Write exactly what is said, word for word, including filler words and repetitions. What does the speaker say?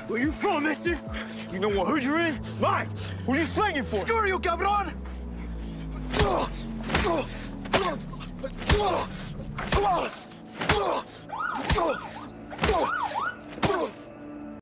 Where you from, mister? You know what hood you're in? Mine! Who you slanging for? Screw you, cabron!